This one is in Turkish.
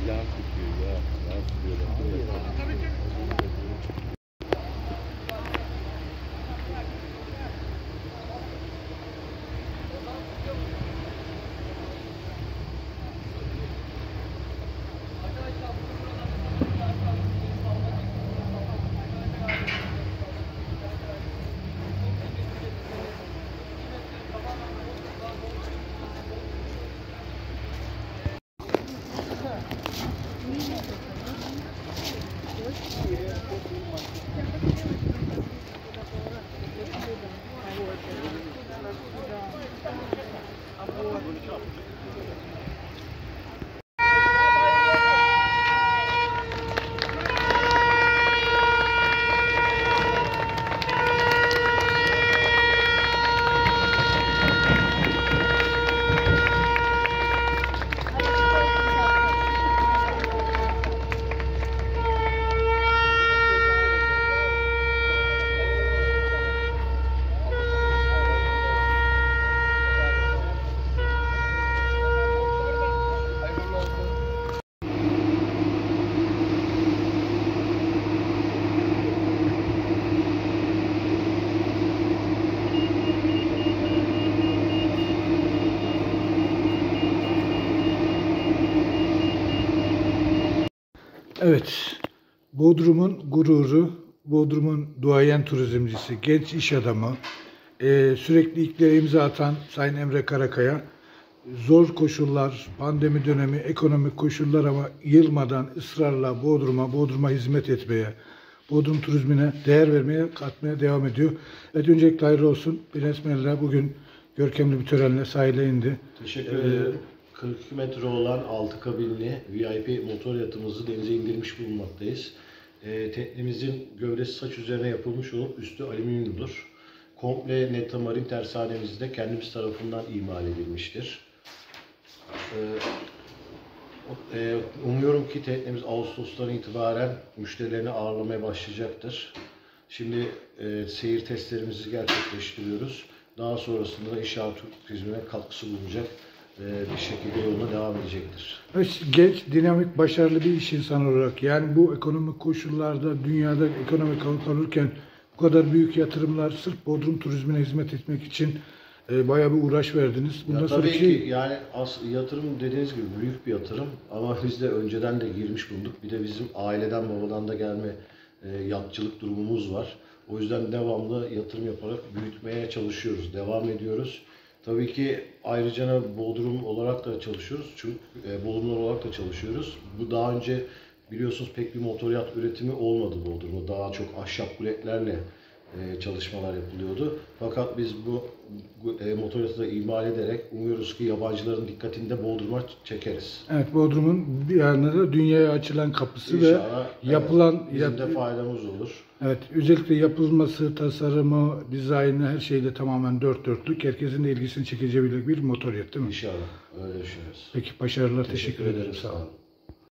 Yağ tutuyor ya. Yağ sürüyorlar. Evet, Bodrum'un gururu, Bodrum'un duayen turizmcisi, genç iş adamı, sürekli ilklere imza atan Sayın Emre Karakaya, zor koşullar, pandemi dönemi, ekonomik koşullar ama yılmadan ısrarla Bodrum'a hizmet etmeye, Bodrum turizmine değer vermeye, katmaya devam ediyor. Evet, öncelikle hayırlı olsun. Biletmeliler bugün görkemli bir törenle sahile indi. Teşekkür ederim. 42 metre olan 6 kabinli VIP motor yatımızı denize indirmiş bulunmaktayız. Teknemizin gövdesi saç üzerine yapılmış olup üstü alüminyumdur. Komple Netta Marine tersanemizde kendimiz tarafından imal edilmiştir. Umuyorum ki teknemiz Ağustos'tan itibaren müşterilerini ağırlamaya başlayacaktır. Şimdi seyir testlerimizi gerçekleştiriyoruz. Daha sonrasında da inşaat turizmine katkısı bulunacak bir şekilde yoluna devam edecektir. Genç, dinamik, başarılı bir iş insanı olarak, yani bu ekonomik koşullarda, dünyada ekonomik kalırken bu kadar büyük yatırımlar sırf Bodrum turizmine hizmet etmek için bayağı bir uğraş verdiniz. Bundan tabii ki yani yatırım dediğiniz gibi büyük bir yatırım ama biz de önceden de girmiş bulunduk. Bir de bizim aileden babadan da gelme yatçılık durumumuz var. O yüzden devamlı yatırım yaparak büyütmeye çalışıyoruz, devam ediyoruz. Tabii ki ayrıca Bodrum olarak da çalışıyoruz. Çünkü Bodrum olarak da çalışıyoruz. Bu daha önce biliyorsunuz pek bir motor yat üretimi olmadı Bodrum'da. Daha çok ahşap kuletlerle çalışmalar yapılıyordu. Fakat biz bu motor yatı da imal ederek umuyoruz ki yabancıların dikkatini de Bodrum'a çekeriz. Evet, Bodrum'un bir yanında da dünyaya açılan kapısı İnşallah, ve yapılan... Bizim de faydamız olur. Evet, özellikle yapılması, tasarımı, dizaynı, her şeyde tamamen dört dörtlük. Herkesin de ilgisini çekeceği bir motor yat, değil mi? İnşallah, öyle düşünüyoruz. Peki, başarılar, teşekkür ederim. Sağ olun.